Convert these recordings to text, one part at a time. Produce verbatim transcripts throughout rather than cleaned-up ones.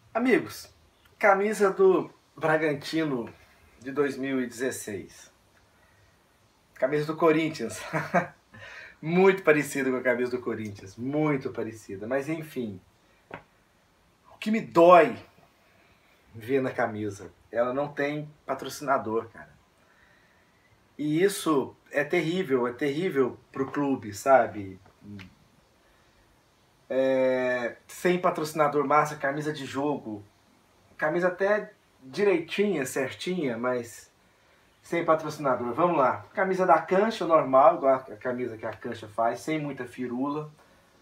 Amigos, camisa do Bragantino de dois mil e dezesseis. Camisa do Corinthians. Muito parecida com a camisa do Corinthians. Muito parecida. Mas enfim. O que me dói ver na camisa, ela não tem patrocinador, cara. E isso é terrível. É terrível pro clube, sabe? É, sem patrocinador massa, camisa de jogo. Camisa até direitinha, certinha, mas sem patrocinador. Vamos lá. Camisa da Cancha, normal, igual a camisa que a Cancha faz, sem muita firula.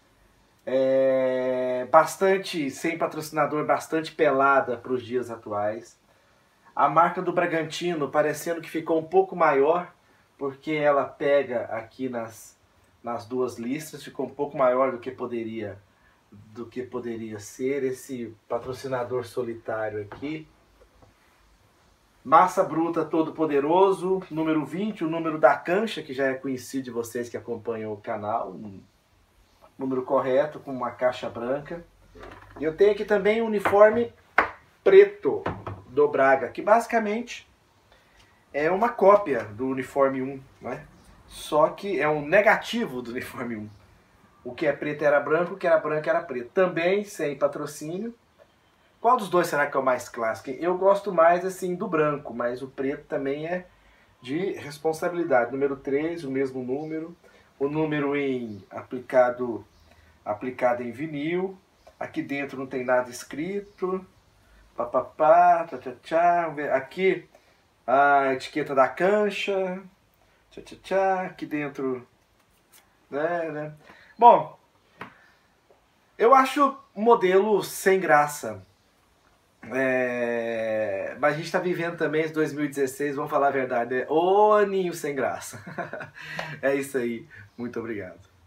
É, bastante, sem patrocinador, bastante pelada para os dias atuais. A marca do Bragantino parecendo que ficou um pouco maior, porque ela pega aqui nas, nas duas listas, ficou um pouco maior do que poderia do que poderia ser esse patrocinador solitário aqui. Massa Bruta Todo Poderoso, número vinte, o número da Cancha, que já é conhecido de vocês que acompanham o canal, um número correto, com uma caixa branca. E eu tenho aqui também o uniforme preto do Braga, que basicamente é uma cópia do uniforme um, né? Só que é um negativo do uniforme um. O que é preto era branco, o que era branco era preto. Também sem patrocínio. Qual dos dois será que é o mais clássico? Eu gosto mais assim do branco, mas o preto também é de responsabilidade. Número três, o mesmo número. O número em aplicado, aplicado em vinil. Aqui dentro não tem nada escrito. Papapá, tchá, tchá, tchá. Aqui a etiqueta da Cancha. Tchá, tchá, tchá. Aqui dentro, né, né? Bom, eu acho o modelo sem graça. É... Mas a gente está vivendo também esse dois mil e dezesseis, vamos falar a verdade, né? Ô aninho sem graça. É isso aí, muito obrigado.